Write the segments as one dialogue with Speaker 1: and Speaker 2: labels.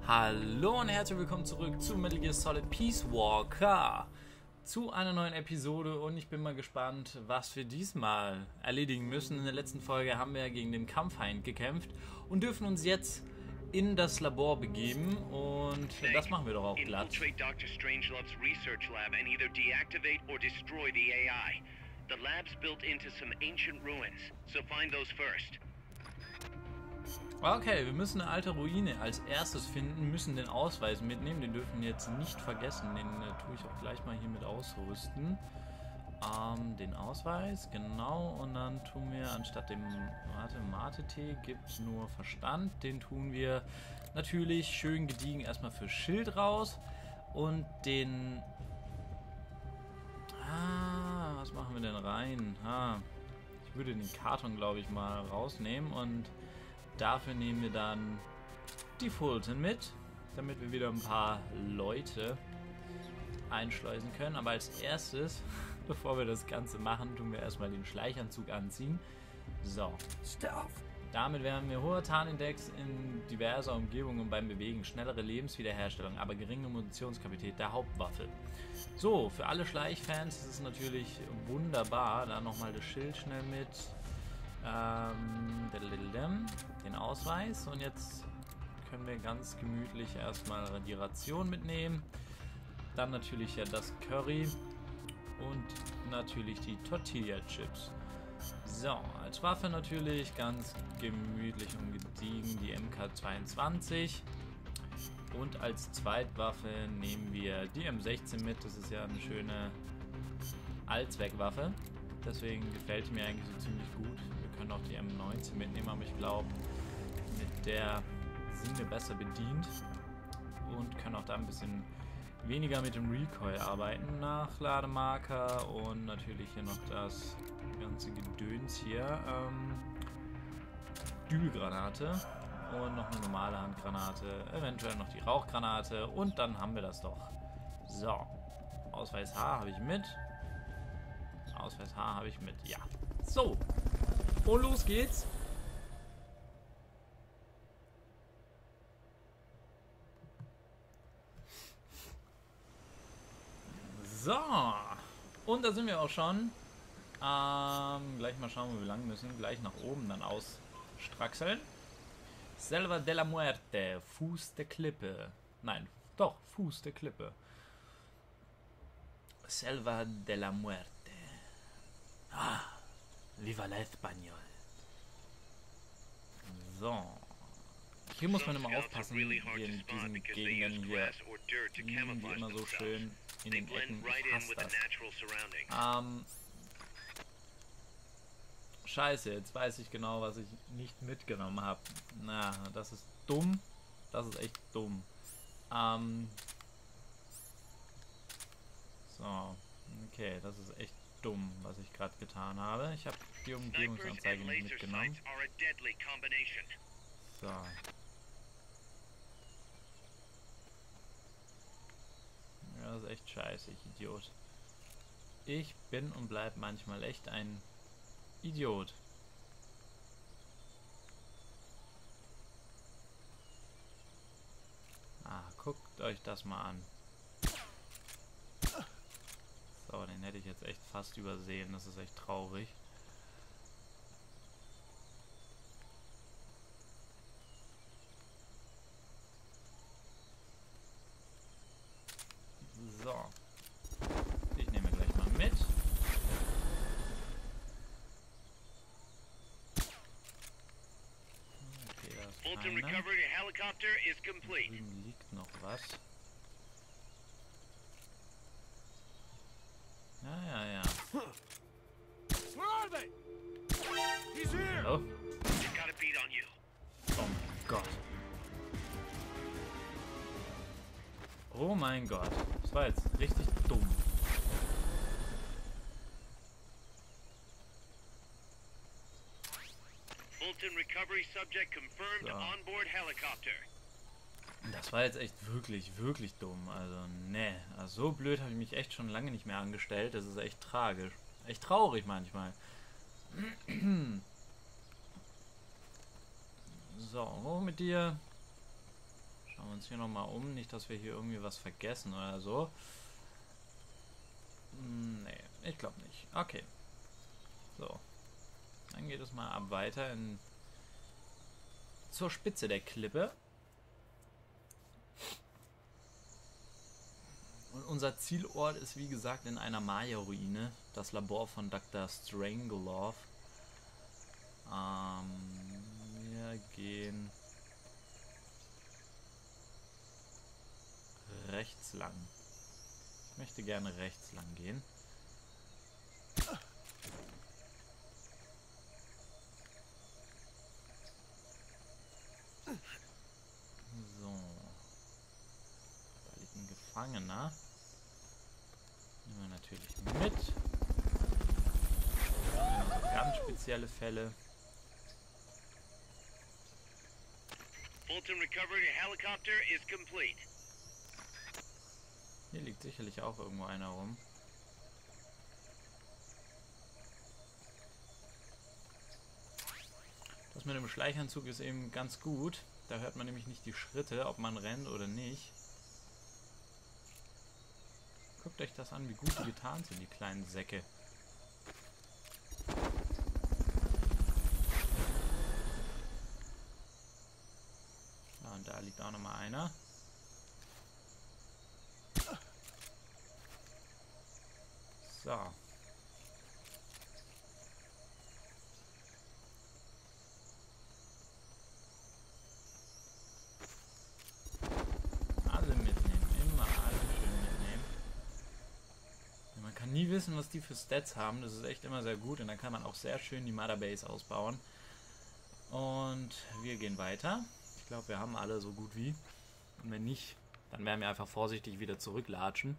Speaker 1: Hallo und herzlich willkommen zurück zu Metal Gear Solid Peace Walker, zu einer neuen Episode, und ich bin mal gespannt, was wir diesmal erledigen müssen. In der letzten Folge haben wir gegen den Kampffeind gekämpft und dürfen uns jetzt in das Labor begeben, und das machen wir doch auch glatt.
Speaker 2: Infiltrate Dr. Strangelove's research lab and either deactivate or destroy the AI. The lab's built into some ancient ruins, so find those first.
Speaker 1: Okay, wir müssen eine alte Ruine als erstes finden, müssen den Ausweis mitnehmen, den dürfen wir jetzt nicht vergessen, den tue ich auch gleich mal hier mit ausrüsten. Den Ausweis, genau, und dann tun wir anstatt dem Mate-Tee gibt es nur Verstand, den tun wir natürlich schön gediegen erstmal für Schild raus, und den... was machen wir denn rein? Ich würde den Karton, glaube ich, mal rausnehmen, und dafür nehmen wir dann die Fulton mit, damit wir wieder ein paar Leute einschleusen können. Aber als erstes, bevor wir das Ganze machen, tun wir erstmal den Schleichanzug anziehen. So. Damit werden wir hoher Tarnindex in diverser Umgebungen beim Bewegen, schnellere Lebenswiederherstellung, aber geringe Munitionskapazität der Hauptwaffe. So, für alle Schleichfans ist es natürlich wunderbar. Da nochmal das Schild schnell mit. Den Ausweis, und jetzt können wir ganz gemütlich erstmal die Ration mitnehmen, dann natürlich ja das Curry und natürlich die Tortilla Chips. So, als Waffe natürlich ganz gemütlich und gediegen die MK22, und als Zweitwaffe nehmen wir die M16 mit. Das ist ja eine schöne Allzweckwaffe, deswegen gefällt die mir eigentlich so ziemlich gut. Wir können auch die M19 mitnehmen, aber ich glaube, mit der sind wir besser bedient und können auch da ein bisschen weniger mit dem Recoil arbeiten. Nachlademarker und natürlich hier noch das ganze Gedöns hier. Dübelgranate und noch eine normale Handgranate, eventuell noch die Rauchgranate, und dann haben wir das doch. So, Ausweis H habe ich mit. Ausweis H habe ich mit, ja. So, und los geht's. So, und da sind wir auch schon. Gleich mal schauen, wo wir lang müssen. Gleich nach oben dann ausstraxeln. Selva de la Muerte, Fuß der Klippe. Nein, doch, Fuß der Klippe. Selva de la Muerte. Viva la Español. So. Hier muss man immer aufpassen, hier in diesen Gegenden hier liegen die immer so schön in den Ecken. Ich hasse das. Scheiße, jetzt weiß ich genau, was ich nicht mitgenommen habe. Na, das ist dumm. Das ist echt dumm. So, okay, das ist echt dumm, was ich gerade getan habe. Ich habe die Umgebungsanzeige nicht mitgenommen. So. Ja, das ist echt scheiße, ich Idiot. Ich bin und bleib manchmal echt ein Idiot. Guckt euch das mal an. So, den hätte ich jetzt echt fast übersehen. Das ist echt traurig. So. Ich nehme gleich mal mit. Okay, da ist
Speaker 2: Fulton
Speaker 1: einer.
Speaker 2: recovery helicopter is complete.
Speaker 1: Drüben liegt noch was. Ja.
Speaker 3: Where are they? He's here.
Speaker 1: Oh.
Speaker 2: He's got a beat on you.
Speaker 1: Oh mein Gott. Oh mein Gott. Das war jetzt richtig dumm.
Speaker 2: Fulton recovery subject confirmed
Speaker 1: So.
Speaker 2: onboard helicopter.
Speaker 1: Das war jetzt echt wirklich, wirklich dumm. Also, ne. Also, so blöd habe ich mich echt schon lange nicht mehr angestellt. Das ist echt tragisch. Echt traurig manchmal. So, wo mit dir? Schauen wir uns hier nochmal um. Nicht, dass wir hier irgendwie was vergessen oder so. Nee, ich glaube nicht. Okay. So. Dann geht es mal ab weiter zur Spitze der Klippe. Und unser Zielort ist wie gesagt in einer Maya-Ruine. Das Labor von Dr. Strangelove. Wir gehen rechts lang. Ich möchte gerne rechts lang gehen. So. Da liegt ein Gefangener. Nehmen wir natürlich mit. Ganz spezielle Fälle.
Speaker 2: Fulton recovered your helicopter is complete.
Speaker 1: Hier liegt sicherlich auch irgendwo einer rum. Das mit dem Schleichanzug ist eben ganz gut. Da hört man nämlich nicht die Schritte, ob man rennt oder nicht. Guckt euch das an, wie gut die getarnt sind, die kleinen Säcke. Ja, und da liegt auch nochmal einer. So. Alle mitnehmen, immer alle schön mitnehmen. Ja, man kann nie wissen, was die für Stats haben. Das ist echt immer sehr gut und dann kann man auch sehr schön die Mother Base ausbauen. Und wir gehen weiter. Ich glaube, wir haben alle so gut wie. Und wenn nicht, dann werden wir einfach vorsichtig wieder zurücklatschen.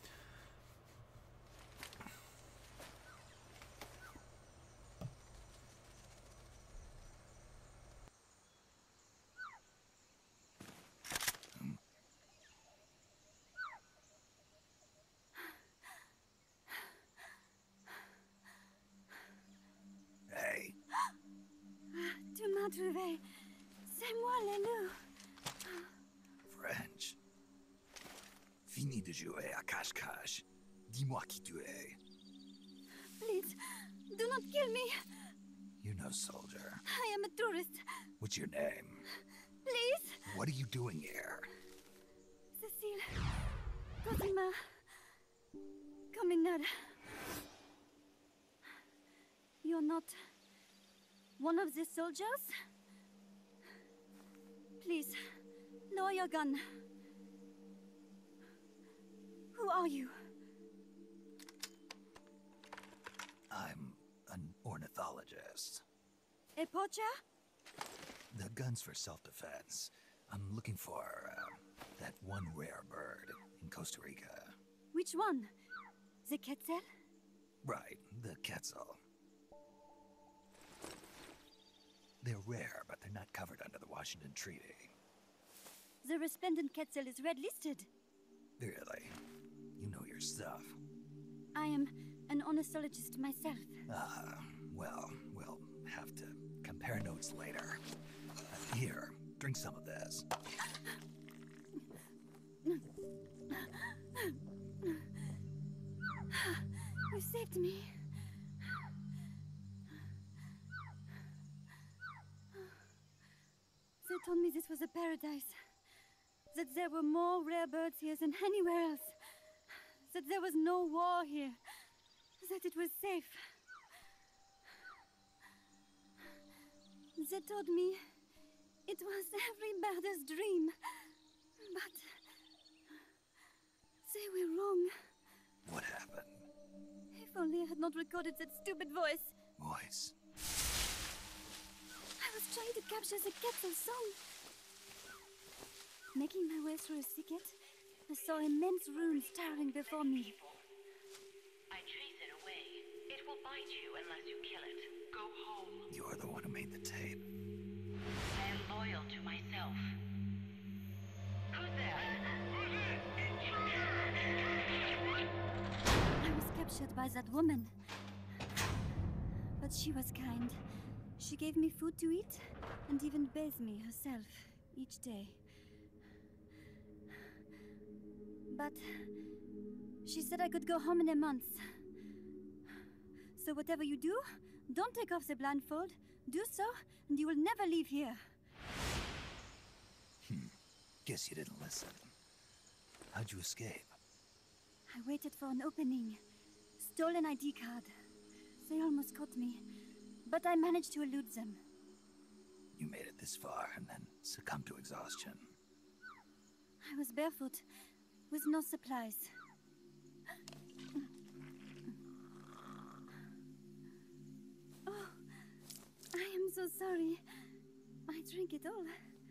Speaker 4: Tu m'as trouvé. C'est moi, le loup.
Speaker 5: French. Fini de jouer à cache-cache. Dis-moi qui tu es.
Speaker 4: Please, do not kill me.
Speaker 5: You're no soldier.
Speaker 4: I am a tourist.
Speaker 5: What's your name?
Speaker 4: Please.
Speaker 5: What are you doing here?
Speaker 4: Cecile. Cosima. Caminada. You're not one of the soldiers? Please, lower your gun. Who are you?
Speaker 5: I'm an ornithologist.
Speaker 4: A poacher?
Speaker 5: The gun's for self-defense. I'm looking for that one rare bird in Costa Rica.
Speaker 4: Which one? The Quetzal?
Speaker 5: Right, the Quetzal. They're rare, but they're not covered under the Washington Treaty.
Speaker 4: The resplendent Quetzal is red listed.
Speaker 5: Really? You know your stuff.
Speaker 4: I am an ornithologist myself.
Speaker 5: Well, we'll have to compare notes later. Here, drink some of this.
Speaker 4: You saved me. They told me this was a paradise. That there were more rare birds here than anywhere else. That there was no war here. That it was safe. They told me it was every birder's dream. But they were wrong.
Speaker 5: What happened?
Speaker 4: If only I had not recorded that stupid voice.
Speaker 5: Voice.
Speaker 4: I was trying to capture the Quetzal song. Making my way through a thicket, I saw immense runes towering before me.
Speaker 6: I chase it away. It will bite you unless you kill it. Go home.
Speaker 5: You're the one who made the tape.
Speaker 6: I am loyal to myself. Who's there?
Speaker 4: I was captured by that woman. But she was kind. She gave me food to eat and even bathed me herself each day. But she said I could go home in a month. So whatever you do, don't take off the blindfold. Do so, and you will never leave here.
Speaker 5: Guess you didn't listen. How'd you escape?
Speaker 4: I waited for an opening. Stole an ID card. They almost caught me, but I managed to elude them.
Speaker 5: You made it this far and then succumbed to exhaustion.
Speaker 4: I was barefoot, with no supplies. Oh, I am so sorry. I drank it all.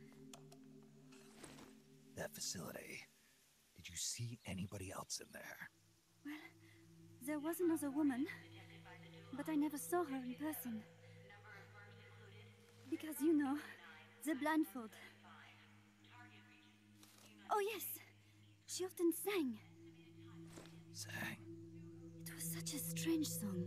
Speaker 5: That facility. Did you see anybody else in there?
Speaker 4: Well, there was another woman, but I never saw her in person. Because, you know, the blindfold. Oh, yes. She often sang.
Speaker 5: Sang?
Speaker 4: It was such a strange song.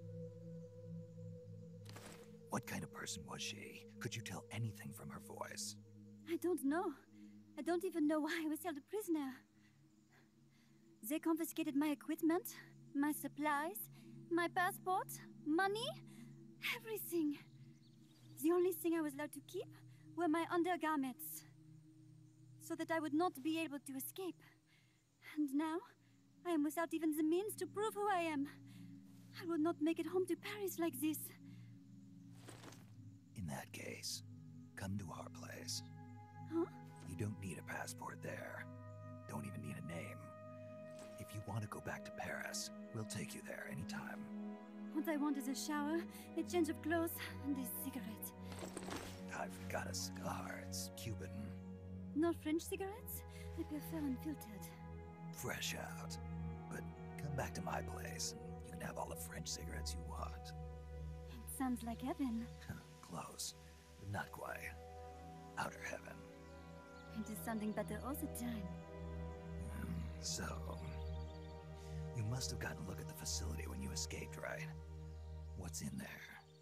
Speaker 5: What kind of person was she? Could you tell anything from her voice?
Speaker 4: I don't know. I don't even know why I was held a prisoner. They confiscated my equipment, my supplies, my passport, money, everything. The only thing I was allowed to keep were my undergarments, so that I would not be able to escape. And now, I am without even the means to prove who I am. I will not make it home to Paris like this.
Speaker 5: In that case, come to our place.
Speaker 4: Huh?
Speaker 5: You don't need a passport there. Don't even need a name. If you want to go back to Paris, we'll take you there anytime.
Speaker 4: What I want is a shower, a change of clothes, and a cigarette.
Speaker 5: I've got a cigar. It's Cuban.
Speaker 4: No French cigarettes? I prefer unfiltered.
Speaker 5: Fresh out. But come back to my place, and you can have all the French cigarettes you want.
Speaker 4: It sounds like heaven.
Speaker 5: Close, but not quite. Outer heaven.
Speaker 4: It is sounding better all the time.
Speaker 5: So, you must have gotten a look at the facility when you escaped, right? What's in there?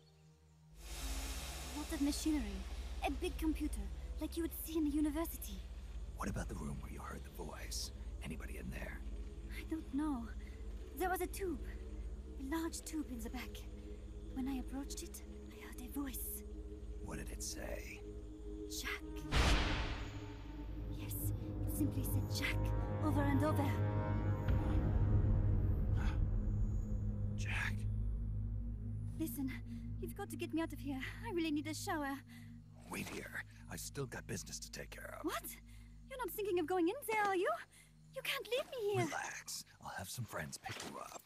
Speaker 4: Lots of machinery. A big computer, like you would see in a university.
Speaker 5: What about the room where you heard the voice? Anybody in there?
Speaker 4: I don't know. There was a tube. A large tube in the back. When I approached it, I heard a voice.
Speaker 5: What did it say?
Speaker 4: Jack. Yes, it simply said Jack over and over.
Speaker 5: Jack.
Speaker 4: Listen, you've got to get me out of here. I really need a shower.
Speaker 5: Wait here. I still got business to take care of.
Speaker 4: What? You're not thinking of going in there, are you? You can't leave me here.
Speaker 5: Relax. I'll have some friends pick you up.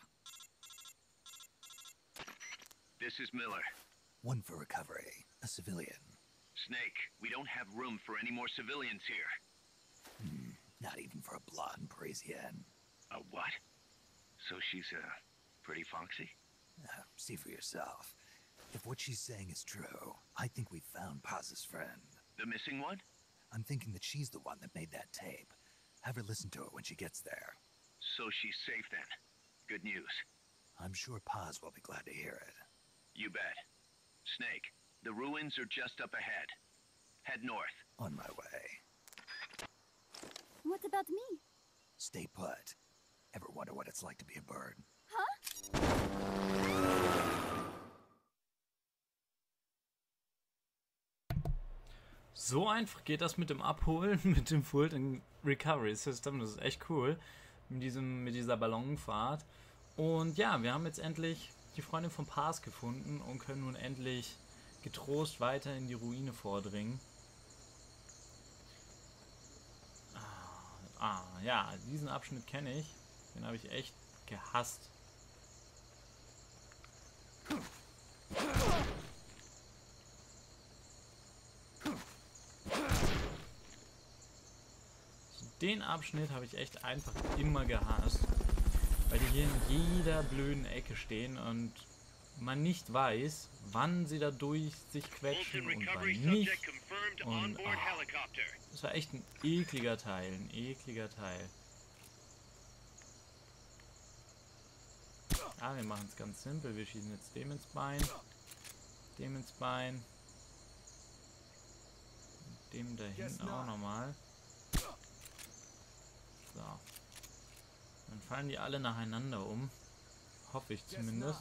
Speaker 2: This is Miller.
Speaker 5: One for recovery. A civilian.
Speaker 2: Snake, we don't have room for any more civilians here.
Speaker 5: Not even for a blonde Parisienne.
Speaker 2: A what? So she's, pretty foxy?
Speaker 5: See for yourself. If what she's saying is true, I think we found Paz's friend.
Speaker 2: The missing one?
Speaker 5: I'm thinking that she's the one that made that tape. Have her listen to it when she gets there.
Speaker 2: So she's safe then. Good news.
Speaker 5: I'm sure Paz will be glad to hear it.
Speaker 2: You bet. Snake, the ruins are just up ahead. Head north.
Speaker 5: On my way.
Speaker 4: What about me?
Speaker 5: Stay put. Ever wonder what it's like to be a bird?
Speaker 4: Huh?
Speaker 1: So einfach geht das mit dem Abholen, mit dem Full and Recovery System. Das ist echt cool. Mit dieser Ballonfahrt. Und ja, wir haben jetzt endlich die Freundin von Paz gefunden und können nun endlich getrost weiter in die Ruine vordringen. Ja, diesen Abschnitt kenne ich. Den habe ich echt gehasst. Den Abschnitt habe ich echt einfach immer gehasst, weil die hier in jeder blöden Ecke stehen und man nicht weiß, wann sie da durch sich quetschen und wann nicht. Und das war echt ein ekliger Teil, wir machen es ganz simpel. Wir schießen jetzt dem ins Bein, dem da hinten auch nochmal. So. fallen die alle nacheinander um. Hoffe ich zumindest.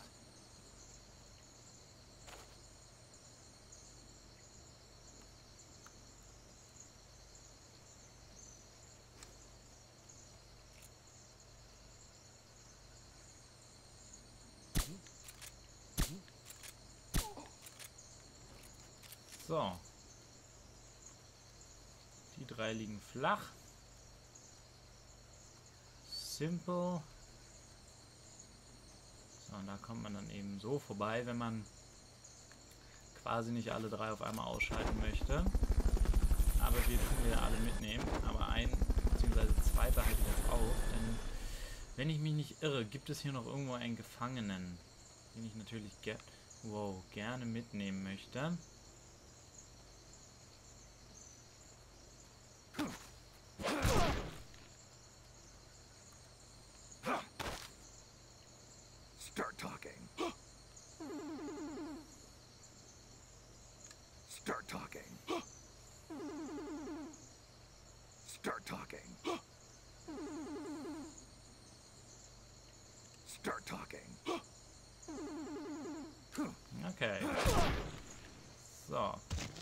Speaker 1: So. Die 3 liegen flach. Simple. So, und da kommt man dann eben so vorbei, wenn man quasi nicht alle 3 auf einmal ausschalten möchte. Aber wir tun ja alle mitnehmen. Aber ein bzw. zweiter halte ich jetzt auf. Denn wenn ich mich nicht irre, gibt es hier noch irgendwo einen Gefangenen, den ich natürlich gerne mitnehmen möchte.
Speaker 5: Start talking. Start talking. Start talking. Start talking.
Speaker 1: Okay. So.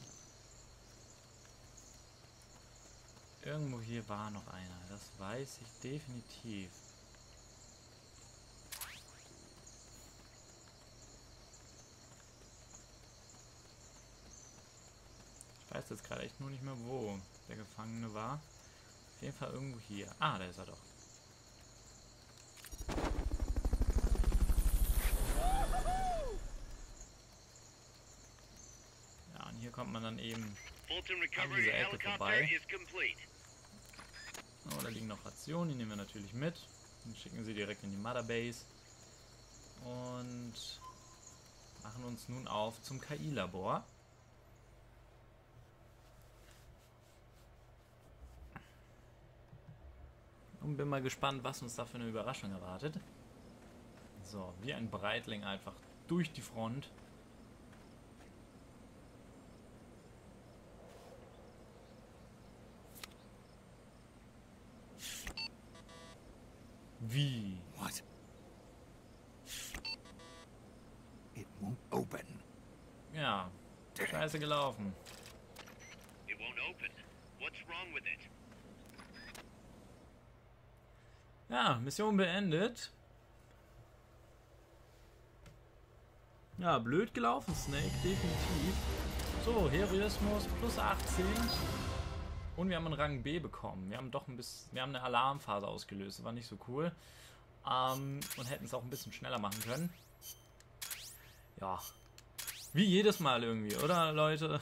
Speaker 1: Irgendwo hier war noch einer. Das weiß ich definitiv. Ich weiß jetzt gerade echt nur nicht mehr, wo der Gefangene war. Auf jeden Fall irgendwo hier. Ah, da ist er doch. Ja, und hier kommt man dann eben
Speaker 2: Fulton
Speaker 1: an
Speaker 2: recovery
Speaker 1: dieser Ecke
Speaker 2: helicopter
Speaker 1: vorbei.
Speaker 2: is complete.
Speaker 1: Oh, da liegen noch Rationen, die nehmen wir natürlich mit. Und schicken sie direkt in die Mother Base. Und machen uns nun auf zum KI-Labor. Und bin mal gespannt, was uns da für eine Überraschung erwartet. So, wie ein Breitling einfach durch die Front. Wie?
Speaker 5: What? It won't open.
Speaker 1: Ja, scheiße gelaufen.
Speaker 2: It won't open. What's wrong with it?
Speaker 1: Ja, Mission beendet. Ja, blöd gelaufen, Snake, definitiv. So, Heroismus plus 18. Und wir haben einen Rang B bekommen. Wir haben doch wir haben eine Alarmphase ausgelöst. Das war nicht so cool. Und hätten es auch ein bisschen schneller machen können. Ja. Wie jedes Mal irgendwie, oder Leute?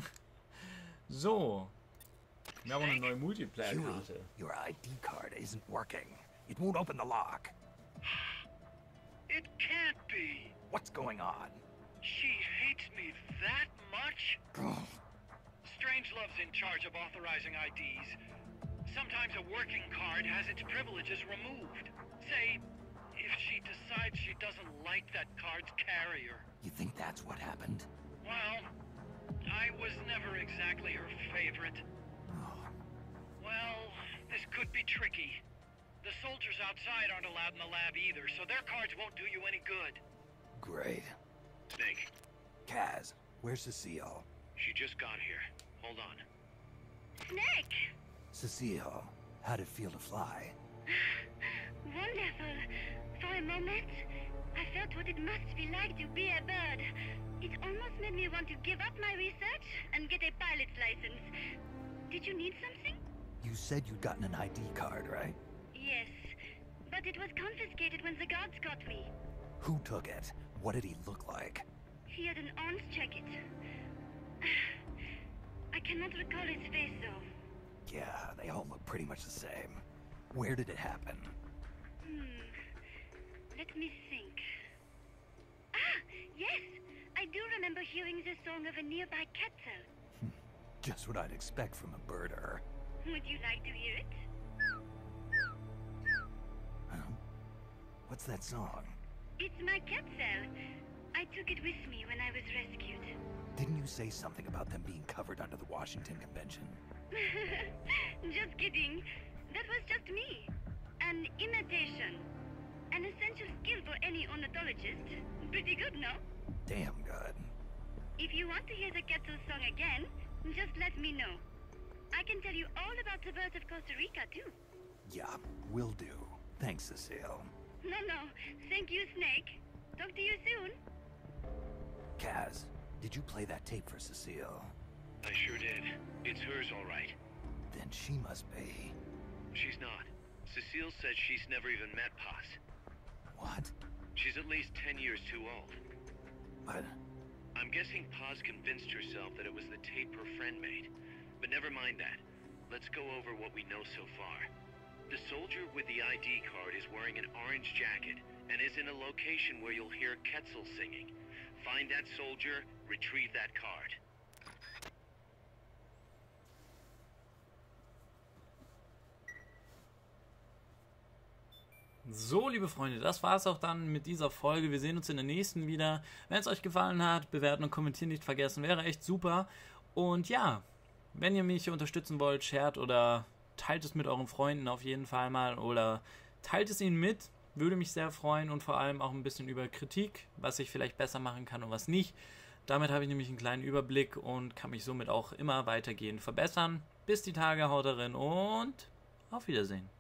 Speaker 1: So. Wir haben eine neue Multiplayer-Karte.
Speaker 5: Your ID card isn't working. It won't open the lock.
Speaker 2: It can't be.
Speaker 5: What's going on?
Speaker 2: She hates me that much? Strangelove's in charge of authorizing IDs. Sometimes a working card has its privileges removed. Say, if she decides she doesn't like that card's carrier.
Speaker 5: You think that's what happened?
Speaker 2: Well, I was never exactly her favorite. Well, this could be tricky. The soldiers outside aren't allowed in the lab either, so their cards won't do you any good.
Speaker 5: Great.
Speaker 2: Snake,
Speaker 5: Kaz, where's Cecile?
Speaker 2: she just got here. Hold on.
Speaker 4: Snake!
Speaker 5: Cecile, how'd it feel to fly?
Speaker 4: Wonderful. For a moment, I felt what it must be like to be a bird. It almost made me want to give up my research and get a pilot's license. Did you need something?
Speaker 5: You said you'd gotten an ID card, right?
Speaker 4: Yes, but it was confiscated when the guards got me.
Speaker 5: Who took it? What did he look like?
Speaker 4: He had an orange jacket. I cannot recall his face, though.
Speaker 5: Yeah, they all look pretty much the same. Where did it happen?
Speaker 4: Let me think. Ah, yes! I do remember hearing the song of a nearby castle.
Speaker 5: Just what I'd expect from a birder.
Speaker 4: Would you like to hear it?
Speaker 5: Huh? What's that song?
Speaker 4: It's my cat cell. I took it with me when I was rescued.
Speaker 5: Didn't you say something about them being covered under the Washington Convention?
Speaker 4: Just kidding. That was just me. An imitation. gynecologist. Pretty good, no?
Speaker 5: Damn good.
Speaker 4: If you want to hear the Quetzal song again, just let me know. I can tell you all about the birds of Costa Rica, too.
Speaker 5: Yeah, will do. Thanks, Cecile.
Speaker 4: No, thank you, Snake. Talk to you soon.
Speaker 5: Kaz, did you play that tape for Cecile?
Speaker 2: I sure did. It's hers, all right.
Speaker 5: Then she must be...
Speaker 2: She's not. Cecile says she's never even met Paz.
Speaker 5: What?
Speaker 2: She's at least 10 years too old.
Speaker 5: But...
Speaker 2: I'm guessing Paz convinced herself that it was the tape her friend made. But never mind that. Let's go over what we know so far. The soldier with the ID card is wearing an orange jacket and is in a location where you'll hear Quetzal singing. Find that soldier, retrieve that card.
Speaker 1: So, liebe Freunde, das war's auch dann mit dieser Folge. Wir sehen uns in der nächsten wieder. Wenn es euch gefallen hat, bewerten und kommentieren nicht vergessen. Wäre echt super. Und ja, wenn ihr mich unterstützen wollt, shared oder teilt es mit euren Freunden auf jeden Fall mal. Oder teilt es ihnen mit. Würde mich sehr freuen. Und vor allem auch ein bisschen über Kritik, was ich vielleicht besser machen kann und was nicht. Damit habe ich nämlich einen kleinen Überblick und kann mich somit auch immer weitergehend verbessern. Bis die Tage, haut rein und auf Wiedersehen.